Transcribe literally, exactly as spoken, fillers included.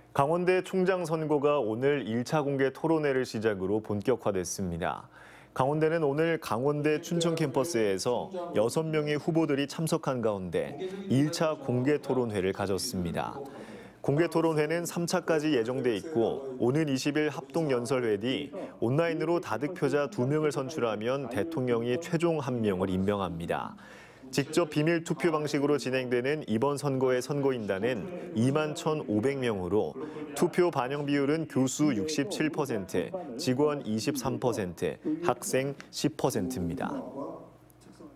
강원대 총장 선거가 오늘 일 차 공개 토론회를 시작으로 본격화됐습니다. 강원대는 오늘 강원대 춘천 캠퍼스에서 여섯 명의 후보들이 참석한 가운데 일 차 공개 토론회를 가졌습니다. 공개 토론회는 삼 차까지 예정돼 있고 오는 이십 일 합동연설회 뒤 온라인으로 다득표자 두 명을 선출하면 대통령이 최종 한 명을 임명합니다. 직접 비밀 투표 방식으로 진행되는 이번 선거의 선거인단은 이만 천오백 명으로 투표 반영 비율은 교수 육십칠 퍼센트, 직원 이십삼 퍼센트, 학생 십 퍼센트입니다.